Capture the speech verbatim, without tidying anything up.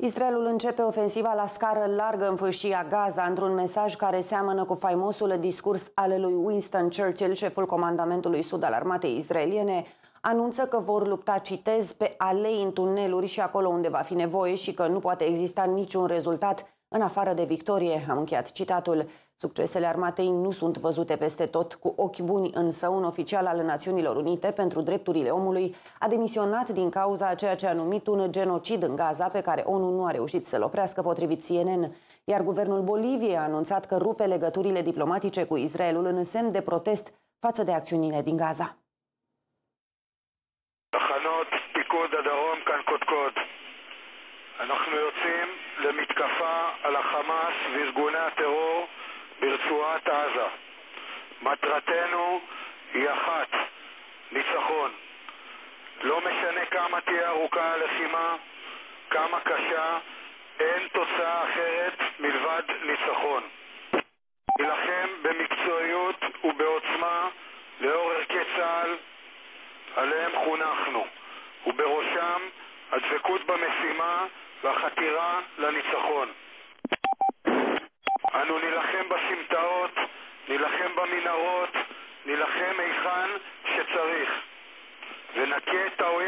Israelul începe ofensiva la scară largă în fâșia Gaza, într-un mesaj care seamănă cu faimosul discurs al lui Winston Churchill, șeful comandamentului sud al armatei israeliene, anunță că vor lupta, citez, pe alei în tuneluri și acolo unde va fi nevoie și că nu poate exista niciun rezultat în afară de victorie. Am încheiat citatul. Succesele armatei nu sunt văzute peste tot cu ochi buni, însă un oficial al Națiunilor Unite pentru drepturile omului a demisionat din cauza a ceea ce a numit un genocid în Gaza, pe care ONU nu a reușit să-l oprească, potrivit C N N. Iar guvernul Boliviei a anunțat că rupe legăturile diplomatice cu Israelul în semn de protest față de acțiunile din Gaza. תחנות פיקוד הדרום כאן קודקוד. אנחנו יוצאים למתקפה על החמאס וארגוני הטרור ברצועת עזה. מטרתנו היא אחת, ניצחון. לא משנה כמה תהיה ארוכה הלחימה, כמה קשה, אין תוצאה אחרת מלבד ניצחון. נילחם במקצועיות ובעוצמה לאור ערכי צה"ל עליהם חונכנו, ובראשם הדבקות במשימה והחתירה לניצחון. אנו נילחם בסמטאות, נילחם במנהרות, נילחם היכן שצריך, ונכה את האויב